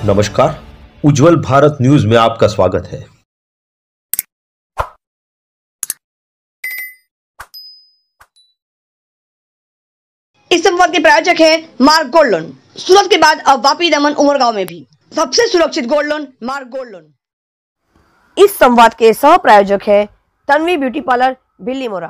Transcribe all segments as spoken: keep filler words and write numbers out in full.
नमस्कार, उज्जवल भारत न्यूज में आपका स्वागत है। इस संवाद के प्रायोजक है मार्ग गोल्ड लोन। सूरत के बाद अब वापी, दमन, उमरगांव में भी सबसे सुरक्षित गोल्ड लोन मार्ग गोल्ड लोन। इस संवाद के सह प्रायोजक है तन्वी ब्यूटी पार्लर, भिल्ली मोरा।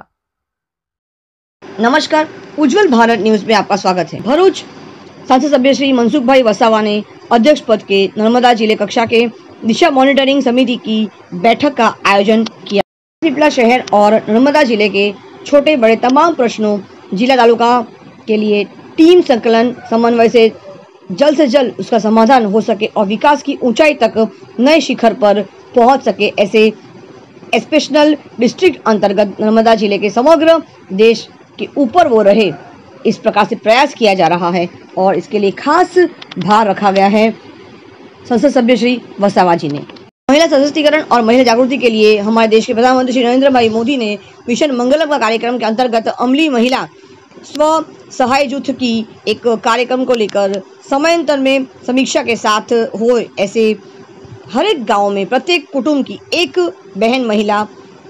नमस्कार, उज्जवल भारत न्यूज में आपका स्वागत है। भरूच सांसद सभ्य श्री मनसुखभाई वसावा ने अध्यक्ष पद के नर्मदा जिले कक्षा के दिशा मॉनिटरिंग समिति की बैठक का आयोजन किया। पिपला शहर और नर्मदा जिले के छोटे बड़े तमाम प्रश्नों जिला तालुका के लिए टीम संकलन समन्वय से जल्द से जल्द उसका समाधान हो सके और विकास की ऊंचाई तक नए शिखर पर पहुंच सके, ऐसे स्पेशल डिस्ट्रिक्ट अंतर्गत नर्मदा जिले के समग्र देश के ऊपर वो रहे, इस प्रकार से प्रयास किया जा रहा है और इसके लिए खास भार रखा गया है संसद सभ्य श्री वसावा जी ने। महिला सशक्तिकरण और महिला जागृति के लिए हमारे देश के प्रधानमंत्री श्री नरेंद्र भाई मोदी ने मिशन मंगलम का कार्यक्रम के अंतर्गत अमली महिला स्व सहाय जुट की एक कार्यक्रम को लेकर समयांतर में समीक्षा के साथ हो, ऐसे हर एक गाँव में प्रत्येक कुटुंब की एक बहन महिला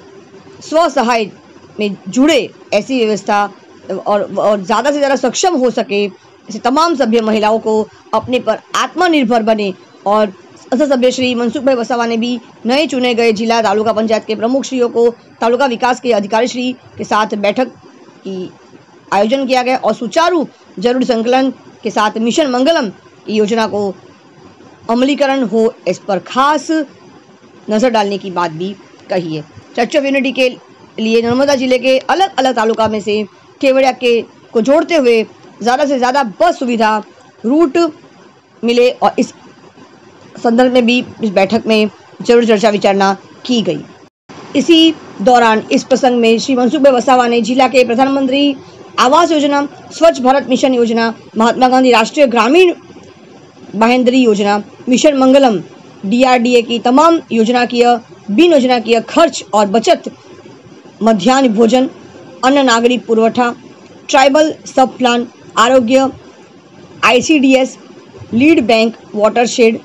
स्व सहाय में जुड़े, ऐसी व्यवस्था और और ज़्यादा से ज़्यादा सक्षम हो सके, ऐसे तमाम सभ्य महिलाओं को अपने पर आत्मनिर्भर बने। और संसद सभ्य श्री मनसुखभाई वसावा ने भी नए चुने गए जिला तालुका पंचायत के प्रमुख श्रीयों को तालुका विकास के अधिकारी श्री के साथ बैठक की आयोजन किया गया और सुचारू जरूरी संकलन के साथ मिशन मंगलम की योजना को अमलीकरण हो, इस पर खास नजर डालने की बात भी कही है। चर्च ऑफ यूनिटी के लिए नर्मदा जिले के अलग अलग तालुका में से केवड़िया के को जोड़ते हुए ज़्यादा से ज़्यादा बस सुविधा रूट मिले और इस संदर्भ में भी इस बैठक में जरूर चर्चा विचारणा की गई। इसी दौरान इस प्रसंग में श्री मनसुखभाई वसावा ने जिला के प्रधानमंत्री आवास योजना, स्वच्छ भारत मिशन योजना, महात्मा गांधी राष्ट्रीय ग्रामीण बाहेंद्री योजना, मिशन मंगलम, डीआरडीए की तमाम योजनाकीय बिन योजनाकीय खर्च और बचत, मध्याह्न भोजन, अन्न नागरिक पुरवठा, ट्राइबल सब प्लान, आरोग्य, आईसीडीएस, लीड बैंक, वाटरशेड,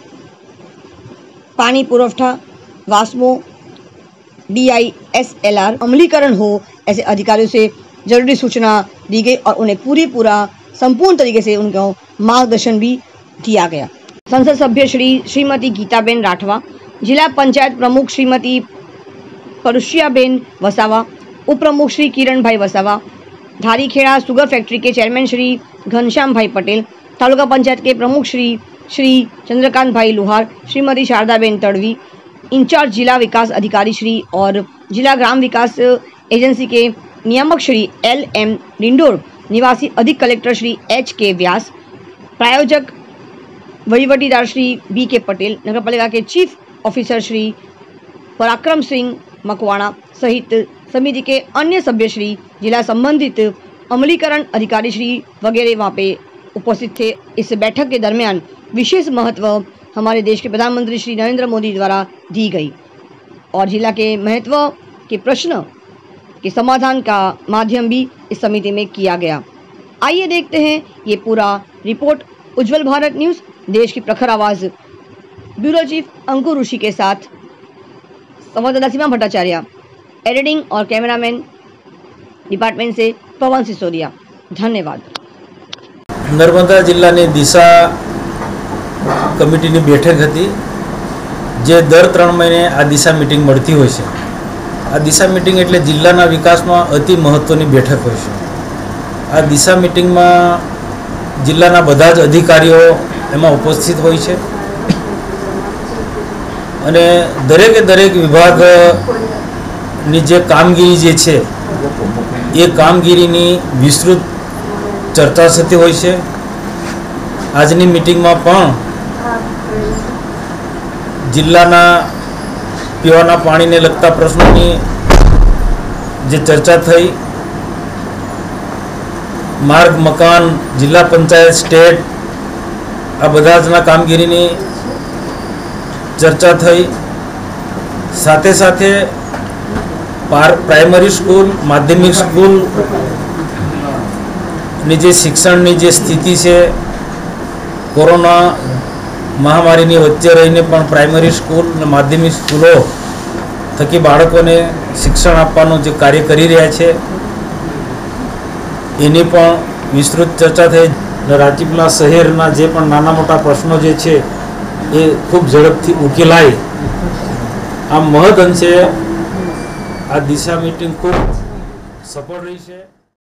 पानी पुरवठा, वास्मो, डीआईएसएलआर अमलीकरण हो, ऐसे अधिकारियों से जरूरी सूचना दी गई और उन्हें पूरी पूरा संपूर्ण तरीके से उनको मार्गदर्शन भी दिया गया। संसद सभ्य श्री श्रीमती गीताबेन राठवा, जिला पंचायत प्रमुख श्रीमती परुषियाबेन वसावा, उप प्रमुख श्री किरण भाई वसावा, धारीखेड़ा शुगर फैक्ट्री के चेयरमैन श्री घनश्याम भाई पटेल, तालुका पंचायत के प्रमुख श्री श्री चंद्रकांत भाई लुहार, श्रीमती शारदाबेन तड़वी, इंचार्ज जिला विकास अधिकारी श्री और जिला ग्राम विकास एजेंसी के नियामक श्री एल एम लिंडोर, निवासी अधिक कलेक्टर श्री एच के व्यास, प्रायोजक वहीवटीदार श्री बी के पटेल, नगरपालिका के चीफ ऑफिसर श्री पराक्रम सिंह मकवाणा सहित समिति के अन्य सभ्य श्री, जिला संबंधित अमलीकरण अधिकारी श्री वगैरह वहाँ पे उपस्थित थे। इस बैठक के दरमियान विशेष महत्व हमारे देश के प्रधानमंत्री श्री नरेंद्र मोदी द्वारा दी गई और जिला के महत्व के प्रश्न के समाधान का माध्यम भी इस समिति में किया गया। आइए देखते हैं ये पूरा रिपोर्ट उज्जवल भारत न्यूज़, देश की प्रखर आवाज़, ब्यूरो चीफ अंकुर ऋषि के साथ संवाददाता सीमा भट्टाचार्य, एडिटिंग और कैमरामैन डिपार्टमेंट से पवन सिसोदिया। धन्यवाद। नर्मदा जिल्लाની દિશા કમિટીની બેઠક હતી, જે દર ત્રણ મહિને આ દિશા મીટિંગ મળતી હોય છે। આ દિશા મીટિંગ એટલે જિલ્લાના વિકાસમાં અતિ મહત્ત્વની બેઠક હોય છે। આ દિશા મીટિંગમાં જિલ્લાના બધા જ અધિકારીઓ એમાં ઉપસ્થિત હોય છે અને દરેકે દરેક વિભાગની જે કામગીરી જે છે એ કામગીરીની વિસ્તૃત ચર્ચા થતી હોય છે। આજની મીટિંગમાં પણ જિલ્લાના પીવાના પાણીને લગતા પ્રશ્નોની જે ચર્ચા થઈ, માર્ગ, મકાન, જિલ્લા પંચાયત, સ્ટેટ આ બધા જના કામગીરીની ચર્ચા થઈ। સાથે સાથે પ્રાઇમરી સ્કૂલ, માધ્યમિક સ્કૂલ ની જે શિક્ષણની જે સ્થિતિ છે, કોરોના મહામારીની વચ્ચે રહીને પણ પ્રાઇમરી સ્કૂલ અને માધ્યમિક સ્કૂલો થકી બાળકોને શિક્ષણ આપવાનું જે કાર્ય કરી રહ્યા છે એની પણ વિસ્તૃત ચર્ચા થઈ. રાજપીપળા શહેરના જે પણ નાના મોટા પ્રશ્નો જે છે એ ખૂબ ઝડપથી ઉકેલાય આ મહદ અંશે આ દિશા મીટિંગ ખૂબ સફળ રહી છે.